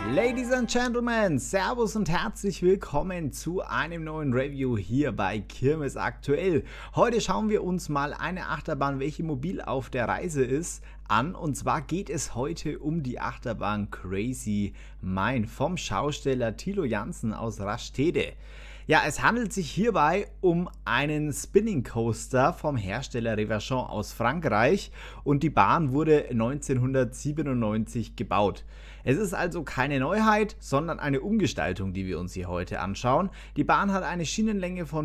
Ladies and Gentlemen, Servus und herzlich willkommen zu einem neuen Review hier bei Kirmes Aktuell. Heute schauen wir uns mal eine Achterbahn, welche mobil auf der Reise ist, an. Und zwar geht es heute um die Achterbahn Crazy Mine vom Schausteller Thilo Jansen aus Rastede. Ja, es handelt sich hierbei um einen Spinning Coaster vom Hersteller Reverchon aus Frankreich und die Bahn wurde 1997 gebaut. Es ist also keine Neuheit, sondern eine Umgestaltung, die wir uns hier heute anschauen. Die Bahn hat eine Schienenlänge von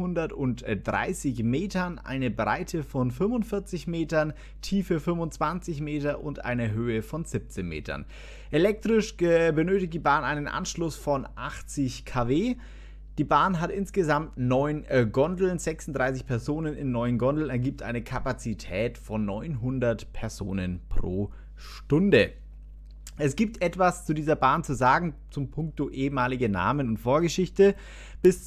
430 Metern, eine Breite von 45 Metern, Tiefe 25 Meter und eine Höhe von 17 Metern. Elektrisch benötigt die Bahn einen Anschluss von 80 kW. Die Bahn hat insgesamt 9 Gondeln, 36 Personen in 9 Gondeln, ergibt eine Kapazität von 900 Personen pro Stunde. Es gibt etwas zu dieser Bahn zu sagen zum Punkto ehemalige Namen und Vorgeschichte. Bis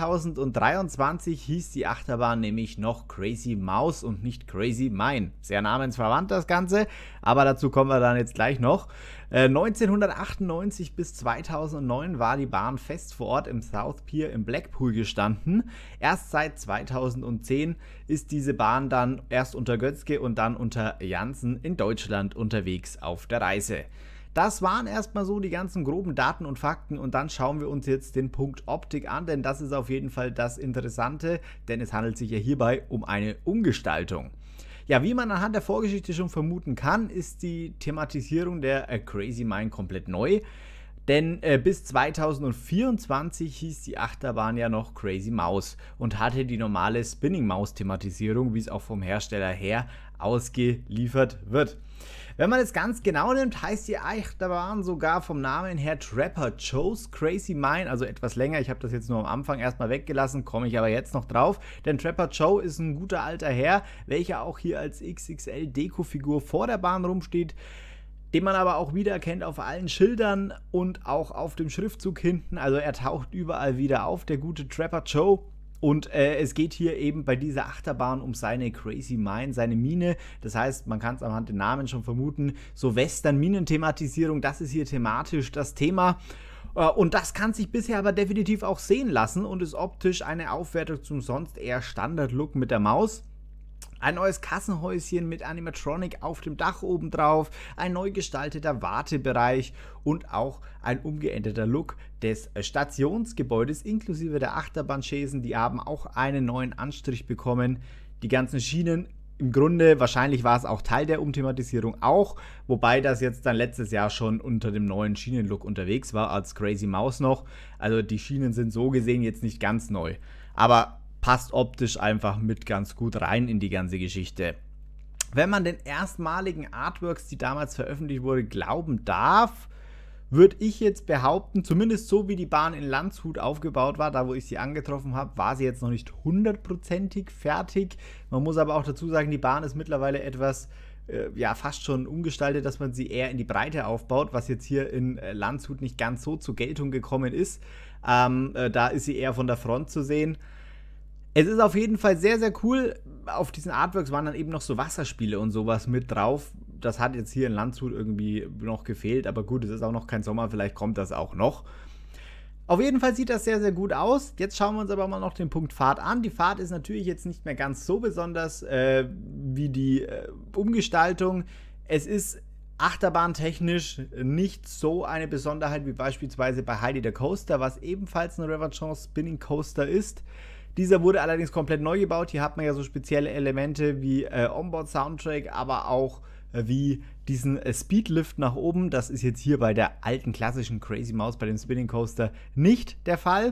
2023 hieß die Achterbahn nämlich noch Crazy Mouse und nicht Crazy Mine. Sehr namensverwandt das Ganze, aber dazu kommen wir dann jetzt gleich noch. 1998 bis 2009 war die Bahn fest vor Ort im South Pier im Blackpool gestanden. Erst seit 2010 ist diese Bahn dann erst unter Götzge und dann unter Jansen in Deutschland unterwegs auf der Reise. Das waren erstmal so die ganzen groben Daten und Fakten und dann schauen wir uns jetzt den Punkt Optik an, denn das ist auf jeden Fall das Interessante, denn es handelt sich ja hierbei um eine Umgestaltung. Ja, wie man anhand der Vorgeschichte schon vermuten kann, ist die Thematisierung der Crazy Mine komplett neu. Denn bis 2024 hieß die Achterbahn ja noch Crazy Mouse und hatte die normale Spinning Maus Thematisierung, wie es auch vom Hersteller her ausgeliefert wird. Wenn man es ganz genau nimmt, heißt die Achterbahn sogar vom Namen her Trapper Joe's Crazy Mine, also etwas länger. Ich habe das jetzt nur am Anfang erstmal weggelassen, komme ich aber jetzt noch drauf. Denn Trapper Joe ist ein guter alter Herr, welcher auch hier als XXL Deko-Figur vor der Bahn rumsteht, den man aber auch wiedererkennt auf allen Schildern und auch auf dem Schriftzug hinten. Also er taucht überall wieder auf, der gute Trapper Joe. Und es geht hier eben bei dieser Achterbahn um seine Crazy Mine, seine Mine. Das heißt, man kann es anhand den Namen schon vermuten, so Western-Minenthematisierung, das ist hier thematisch das Thema. Und das kann sich bisher aber definitiv auch sehen lassen und ist optisch eine Aufwertung zum sonst eher Standard-Look mit der Maus. Ein neues Kassenhäuschen mit Animatronic auf dem Dach oben drauf, ein neu gestalteter Wartebereich und auch ein umgeänderter Look des Stationsgebäudes inklusive der Achterbahnchaisen. Die haben auch einen neuen Anstrich bekommen. Die ganzen Schienen, im Grunde, wahrscheinlich war es auch Teil der Umthematisierung auch, wobei das jetzt dann letztes Jahr schon unter dem neuen Schienenlook unterwegs war, als Crazy Mouse noch. Also die Schienen sind so gesehen jetzt nicht ganz neu, aber passt optisch einfach mit ganz gut rein in die ganze Geschichte. Wenn man den erstmaligen Artworks, die damals veröffentlicht wurde, glauben darf, würde ich jetzt behaupten, zumindest so wie die Bahn in Landshut aufgebaut war, da wo ich sie angetroffen habe, war sie jetzt noch nicht hundertprozentig fertig. Man muss aber auch dazu sagen, die Bahn ist mittlerweile etwas fast schon umgestaltet, dass man sie eher in die Breite aufbaut, was jetzt hier in Landshut nicht ganz so zur Geltung gekommen ist. Da ist sie eher von der Front zu sehen. Es ist auf jeden Fall sehr, sehr cool. Auf diesen Artworks waren dann eben noch so Wasserspiele und sowas mit drauf. Das hat jetzt hier in Landshut irgendwie noch gefehlt, aber gut, es ist auch noch kein Sommer, vielleicht kommt das auch noch. Auf jeden Fall sieht das sehr, sehr gut aus. Jetzt schauen wir uns aber mal noch den Punkt Fahrt an. Die Fahrt ist natürlich jetzt nicht mehr ganz so besonders wie die Umgestaltung. Es ist achterbahntechnisch nicht so eine Besonderheit wie beispielsweise bei Heidi the Coaster, was ebenfalls ein Reverchon Spinning Coaster ist. Dieser wurde allerdings komplett neu gebaut. Hier hat man ja so spezielle Elemente wie Onboard-Soundtrack, aber auch wie diesen Speedlift nach oben. Das ist jetzt hier bei der alten klassischen Crazy Mouse, bei dem Spinning Coaster, nicht der Fall.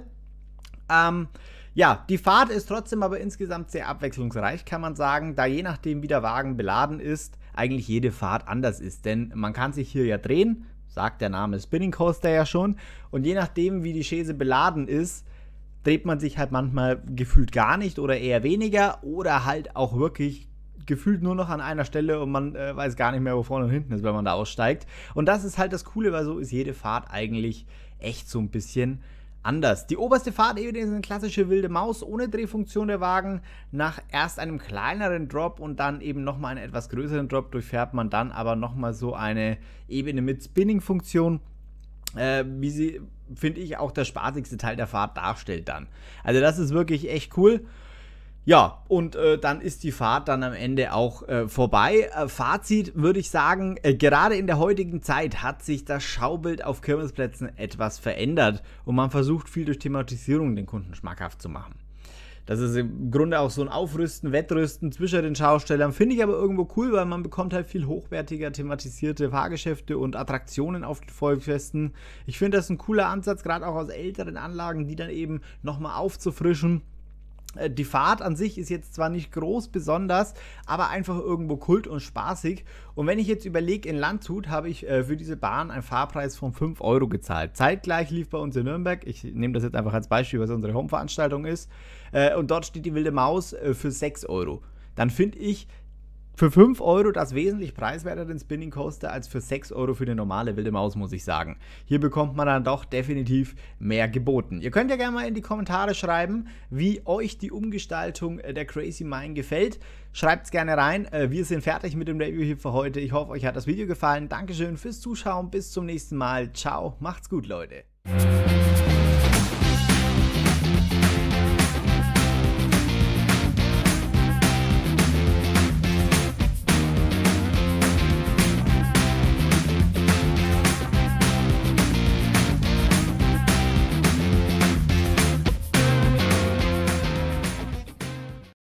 Ja, die Fahrt ist trotzdem aber insgesamt sehr abwechslungsreich, kann man sagen, da je nachdem, wie der Wagen beladen ist, eigentlich jede Fahrt anders ist. Denn man kann sich hier ja drehen, sagt der Name Spinning Coaster ja schon, und je nachdem, wie die Chaise beladen ist, dreht man sich halt manchmal gefühlt gar nicht oder eher weniger oder halt auch wirklich gefühlt nur noch an einer Stelle und man weiß gar nicht mehr, wo vorne und hinten ist, wenn man da aussteigt. Und das ist halt das Coole, weil so ist jede Fahrt eigentlich echt so ein bisschen anders. Die oberste Fahrtebene ist eine klassische wilde Maus ohne Drehfunktion der Wagen. Nach erst einem kleineren Drop und dann eben nochmal einen etwas größeren Drop durchfährt man dann aber nochmal so eine Ebene mit Spinning-Funktion. wie sie, finde ich, auch der spaßigste Teil der Fahrt darstellt dann. Also das ist wirklich echt cool. Ja, und dann ist die Fahrt dann am Ende auch vorbei. Fazit würde ich sagen, gerade in der heutigen Zeit hat sich das Schaubild auf Kirmesplätzen etwas verändert und man versucht viel durch Thematisierung den Kunden schmackhaft zu machen. Das ist im Grunde auch so ein Aufrüsten, Wettrüsten zwischen den Schaustellern. Finde ich aber irgendwo cool, weil man bekommt halt viel hochwertiger thematisierte Fahrgeschäfte und Attraktionen auf den Volksfesten. Ich finde das ein cooler Ansatz, gerade auch aus älteren Anlagen, die dann eben nochmal aufzufrischen. Die Fahrt an sich ist jetzt zwar nicht groß besonders, aber einfach irgendwo kult und spaßig. Und wenn ich jetzt überlege, in Landshut habe ich für diese Bahn einen Fahrpreis von 5 Euro gezahlt. Zeitgleich lief bei uns in Nürnberg, ich nehme das jetzt einfach als Beispiel, was unsere Home-Veranstaltung ist, und dort steht die Wilde Maus für 6 Euro. Dann finde ich für 5 Euro das wesentlich preiswerter den Spinning Coaster als für 6 Euro für eine normale Wilde Maus, muss ich sagen. Hier bekommt man dann doch definitiv mehr geboten. Ihr könnt ja gerne mal in die Kommentare schreiben, wie euch die Umgestaltung der Crazy Mine gefällt. Schreibt es gerne rein. Wir sind fertig mit dem Review hier für heute. Ich hoffe, euch hat das Video gefallen. Dankeschön fürs Zuschauen. Bis zum nächsten Mal. Ciao. Macht's gut, Leute.